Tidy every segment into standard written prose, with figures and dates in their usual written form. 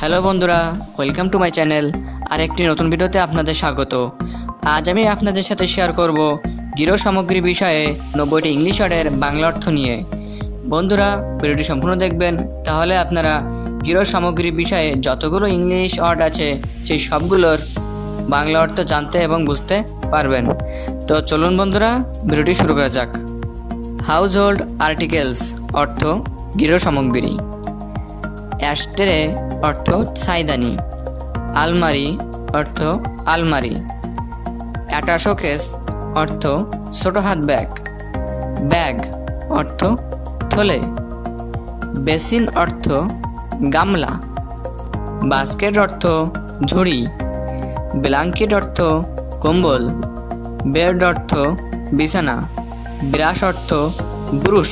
Hello বন্ধুরা, welcome to my channel. আর একটি নতুন ভিডিওতে আপনাদের স্বাগত। আজ আমি আপনাদের সাথে শেয়ার করব গৃহ সামগ্রী বিষয়ে 90টি ইংলিশ ওয়ার্ডের বাংলা অর্থ নিয়ে। বন্ধুরা, ভিডিওটি সম্পূর্ণ দেখবেন, তাহলে আপনারা গৃহ সামগ্রী বিষয়ে যতগুলো ইংলিশ ওয়ার্ড আছে সেই সবগুলোর বাংলা অর্থ জানতে এবং বুঝতে পারবেন। তো চলুন বন্ধুরা, ভিডিওটি শুরু করা যাক। হাউস হোল্ড আর্টিকেলস অর্থ গৃহ সামগ্রী। অ্যাশট্রে অর্থ ছাইদানি। আলমারি অর্থ আলমারি। অ্যাটা শোকেস অর্থ ছোট হাত ব্যাগ। ব্যাগ অর্থ থলে। বেসিন অর্থ গামলা। বাস্কেট অর্থ ঝুড়ি। ব্ল্যাঙ্কেট অর্থ কম্বল। বেড অর্থ বিছানা। ব্রাশ অর্থ ব্রুশ।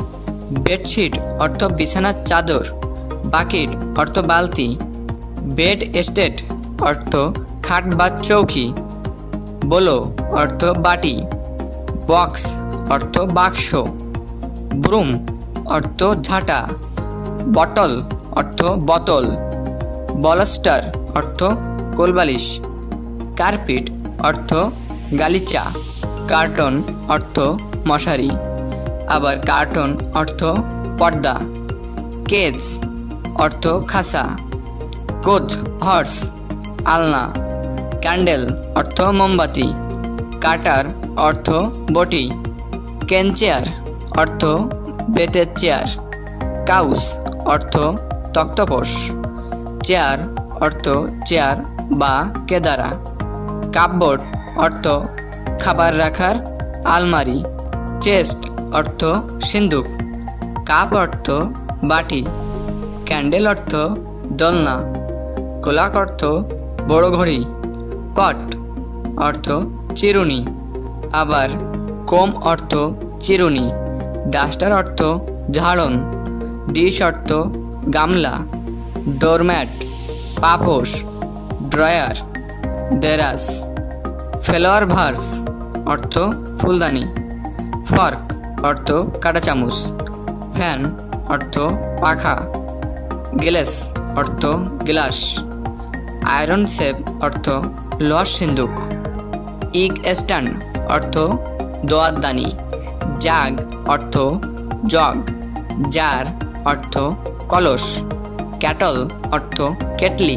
বেডশিট অর্থ বিছানার চাদর। বাকেট অর্থ বালতি। বেড স্টেট অর্থ খাট বা চৌকি। বোলো অর্থ বাটি। বক্স অর্থ বাক্স। ব্রুম অর্থ ঝাঁটা। বটল অর্থ বোতল। বলস্টার অর্থ কোলবালিশ। কার্পেট অর্থ গালিচা। কার্টন অর্থ মশারি। আবার কার্টন অর্থ পর্দা। কেজ অর্থ খাসা। কোচ হর্স আলনা। ক্যান্ডেল অর্থ মোমবাতি। কাটার অর্থ বটি। কেন চেয়ার অর্থ বেতের চেয়ার। কাউস অর্থ তক্তপোষ। চেয়ার অর্থ চেয়ার বা কেদারা। কাপবোর্ড অর্থ খাবার রাখার আলমারি। চেস্ট অর্থ সিন্দুক। কাপ অর্থ বাটি। ক্যান্ডেল অর্থ দোলনা। ক্লক অর্থ বড় ঘড়ি। কট অর্থ চিরুনি। আবার কোম অর্থ চিরুনি। ডাস্টার অর্থ ঝাড়ন। ডিশ অর্থ গামলা। ডোরম্যাট পাপোশ। ড্রয়ার দেরাজ। ফ্লাওয়ার ভাস অর্থ ফুলদানি। ফর্ক অর্থ কাঁটা চামচ। ফ্যান অর্থ পাখা। গ্লাস অর্থ গ্লাস। আয়রন শেপ অর্থ লোহার সিন্দুক। ইগ স্ট্যান্ড অর্থ দোয়াতদানি। জাগ অর্থ জগ। জার অর্থ কলস। ক্যাটল অর্থ কেটলি।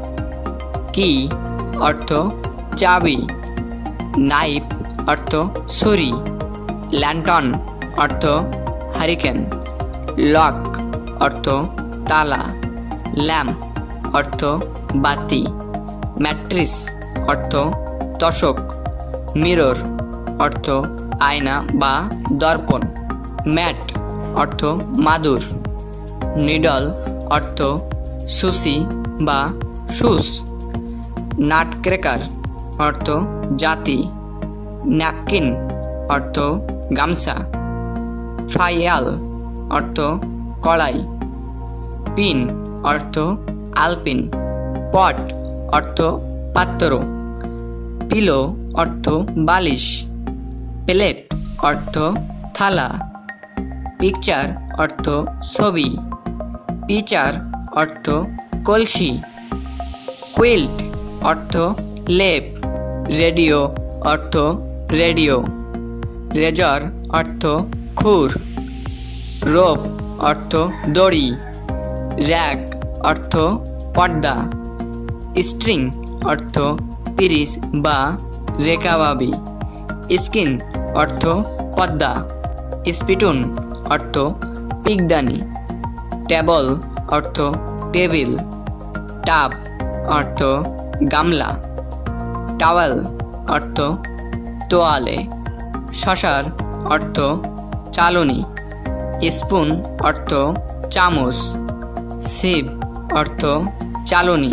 কি অর্থ চাবি। নাইফ অর্থ ছুরি। ল্যান্টন অর্থ হারিকেন। লক অর্থ তালা। ল্যাম্প অর্থ বাতি। ম্যাট্রিস অর্থ তোশক। মিরর অর্থ আয়না বা দর্পণ। ম্যাট অর্থ মাদুর। নিডল অর্থ সুসি বা সুস। নাট ক্রেকার অর্থ জাতি। ন্যাপকিন অর্থ গামছা। ফাইয়াল অর্থ কড়াই। পিন অর্থ আলপিন। পট অর্থ পাত্র। পিলো অর্থ বালিশ। প্লেট অর্থ থালা। পিকচার অর্থ ছবি। পিচার অর্থ কলসি। কুইল্ট অর্থ লেপ। রেডিও অর্থ রেডিও। রেজর অর্থ খুর। রোপ অর্থ দড়ি। র্যাক অর্থ পর্দা। স্ট্রিং অর্থ পিরিচ বা রেকাবাবি। স্কিন অর্থ পর্দা। স্পিটুন অর্থ পিকদানি। টেবল অর্থ টেবিল। টাব অর্থ গামলা। টাওয়েল অর্থ তোয়ালে। শশার অর্থ চালনি। স্পুন অর্থ চামচ। সিপ অর্থ চালনি।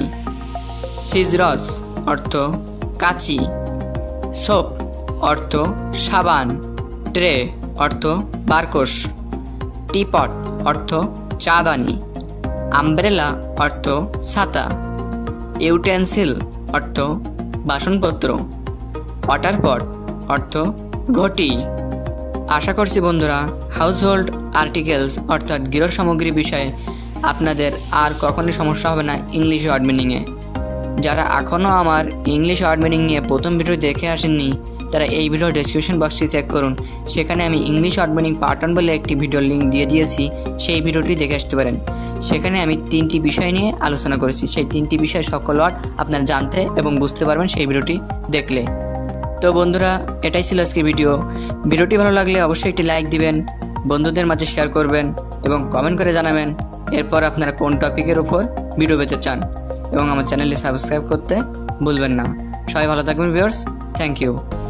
সিজরস অর্থ কাঁচি। সোপ অর্থ সাবান। ট্রে অর্থ বারকোশ। টিপট অর্থ চাদানি। আমব্রেলা অর্থ ছাতা। ইউটেন্সিল অর্থ বাসনপত্র। ওয়াটারপট অর্থ ঘটি। আশা করছি বন্ধুরা হাউস হোল্ড আর্টিকেলস অর্থাৎ গৃহ সামগ্রী বিষয়ে আপনাদের আর কখনোই সমস্যা হবে না ইংলিশ ওয়ার্ড মিনিংয়ে। যারা এখনও আমার ইংলিশ ওয়ার্ড মিনিং নিয়ে প্রথম ভিডিও দেখে আসেননি তারা এই ভিডিও ডেসক্রিপশন বক্সটি চেক করুন, সেখানে আমি ইংলিশ ওয়ার্ড মিনিং পার্ট 1 বলে একটি ভিডিওর লিঙ্ক দিয়ে দিয়েছি, সেই ভিডিওটি দেখে আসতে পারেন। সেখানে আমি 3টি বিষয় নিয়ে আলোচনা করেছি, সেই 3টি বিষয় সকল ওয়ার্ড আপনারা জানতে এবং বুঝতে পারবেন সেই ভিডিওটি দেখলে। তো বন্ধুরা, এটাই ছিল আজকের ভিডিওটি ভালো লাগলে অবশ্যই একটি লাইক দিবেন, বন্ধুদের মাঝে শেয়ার করবেন এবং কমেন্ট করে জানাবেন এরপর আপনারা কোন টপিকের উপর ভিডিও পেতে চান, এবং আমার চ্যানেলটি সাবস্ক্রাইব করতে ভুলবেন না। সবাই ভালো থাকবেন ভিউয়ার্স, থ্যাংক ইউ।